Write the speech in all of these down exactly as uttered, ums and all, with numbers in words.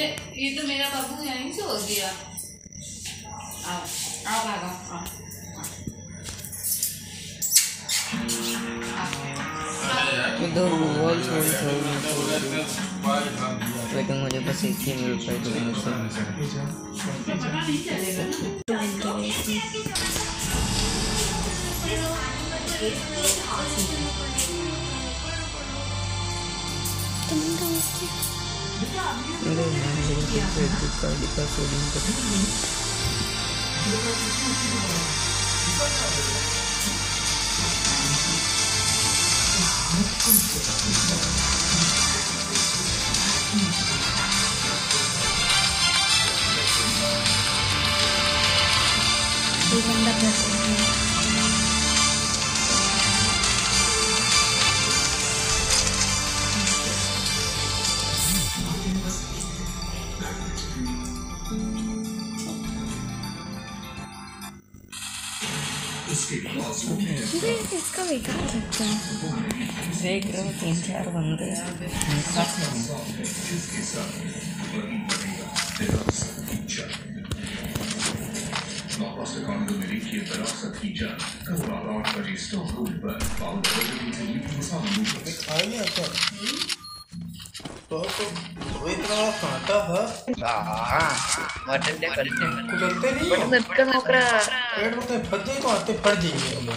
ये तो मेरा बाबू यहीं से हो गया। आओ आओ भागो आओ। दो वॉल छोड़ छोड़ लेकिन मुझे बस एक ही मिल पाए तो इसका वेट कर सकते हैं। देख रहे हो तीन चार बंदे तो तो इतना कांटा था मटन दे करते कुदरते नहीं बट नटका नोकरा पेड़ में तो फटे तो आते फट जाएंगे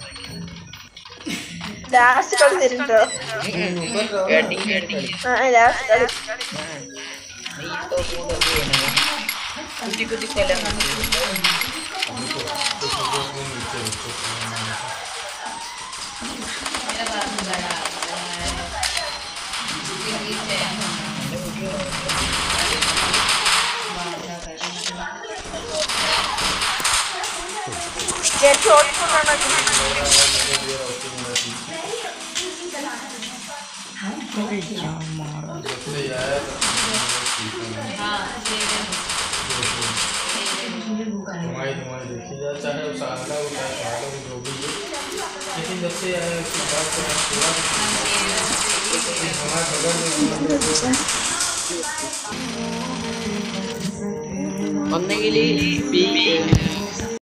लास्ट कर दे रहे हो गड्डी गड्डी हां लास्ट कर नहीं तो वो कर दिए ना कुछ कुछ चले मेरा बाबू बड़ा ये छोड़ छोड़ना मारा हमारी हमारी देखी जा चाहे उस आला हो चाहे आला हो जो भी है लेकिन जब से आया उसकी बात करना पूरा हमारे बगल में बनने के लिए